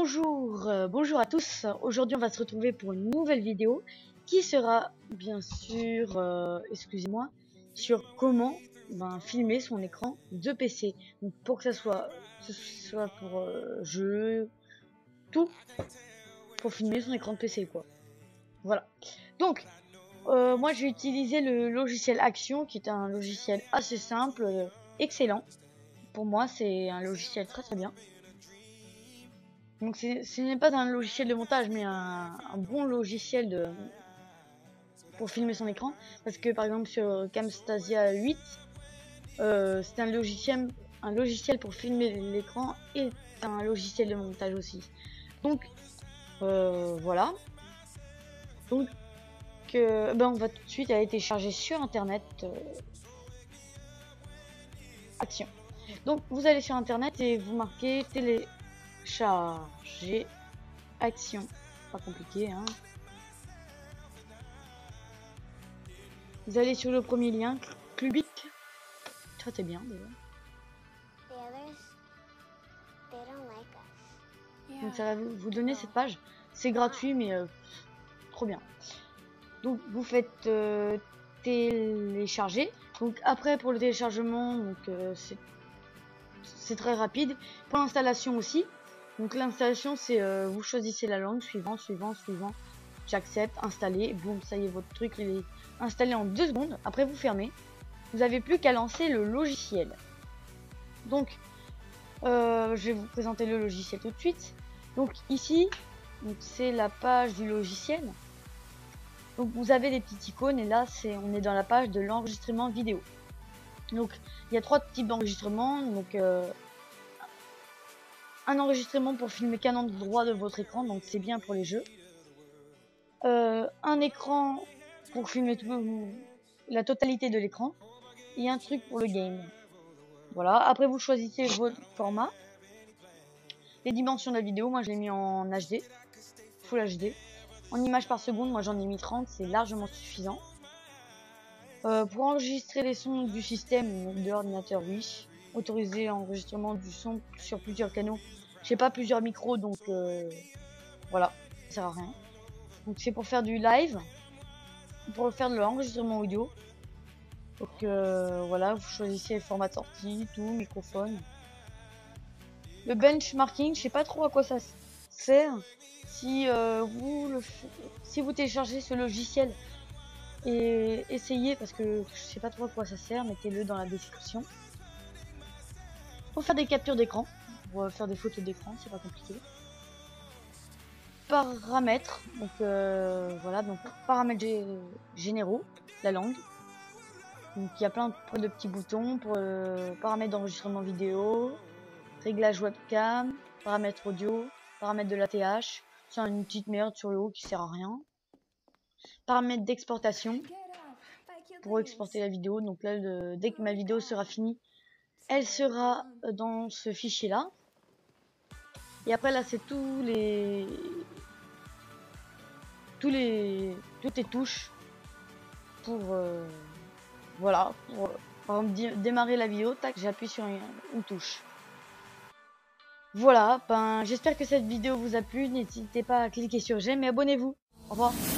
Bonjour à tous. Aujourd'hui on va se retrouver pour une nouvelle vidéo qui sera bien sûr, excusez-moi, sur comment filmer son écran de PC. Donc pour que ce soit pour jeu, tout pour filmer son écran de PC quoi. Voilà. Donc moi j'ai utilisé le logiciel Action qui est un logiciel assez simple, excellent. Pour moi c'est un logiciel très bien. Donc ce n'est pas un logiciel de montage mais un bon logiciel pour filmer son écran, parce que par exemple sur Camtasia 8 c'est un logiciel pour filmer l'écran et un logiciel de montage aussi. Donc voilà. Donc on va tout de suite aller télécharger sur internet Action. Donc vous allez sur internet et vous marquez télécharger Action, pas compliqué hein. Vous allez sur le premier lien, Clubic, très bien déjà. Donc ça va vous donner cette page, c'est gratuit mais trop bien. Donc vous faites télécharger. Donc après pour le téléchargement, donc c'est très rapide. Pour l'installation aussi. Donc l'installation c'est vous choisissez la langue, suivant. J'accepte, installer, boum, ça y est, votre truc il est installé en 2 secondes. Après vous fermez. Vous n'avez plus qu'à lancer le logiciel. Donc je vais vous présenter le logiciel tout de suite. Donc ici, c'est la page du logiciel. Donc vous avez des petites icônes et là on est dans la page de l'enregistrement vidéo. Donc il y a 3 types d'enregistrement. Donc un enregistrement pour filmer qu'un endroit de votre écran, donc c'est bien pour les jeux. Un écran pour filmer la totalité de l'écran et un truc pour le game. Voilà, après vous choisissez votre format, les dimensions de la vidéo. Moi je l'ai mis en HD, Full HD. En images par seconde, moi j'en ai mis 30, c'est largement suffisant. Pour enregistrer les sons du système de l'ordinateur, oui. Autoriser l'enregistrement du son sur plusieurs canaux. J'ai pas plusieurs micros, donc voilà, ça sert à rien. Donc c'est pour faire du live, pour faire de l'enregistrement audio. Donc voilà, vous choisissez le format de sortie, tout, microphone. Le benchmarking, je sais pas trop à quoi ça sert. Si vous téléchargez ce logiciel et essayez, parce que je sais pas trop à quoi ça sert, mettez-le dans la description. Pour faire des captures d'écran, pour faire des photos d'écran, c'est pas compliqué. Paramètres, donc voilà, donc paramètres généraux, la langue. Donc il y a plein de petits boutons pour paramètres d'enregistrement vidéo, réglage webcam, paramètres audio, paramètres de l'ATH, c'est une petite merde sur le haut qui sert à rien. Paramètres d'exportation pour exporter la vidéo. Donc là, dès que ma vidéo sera finie, elle sera dans ce fichier là. Et après là, c'est toutes les touches pour voilà, pour par exemple démarrer la vidéo. Tac, j'appuie sur une touche. Voilà, j'espère que cette vidéo vous a plu. N'hésitez pas à cliquer sur j'aime et abonnez-vous. Au revoir.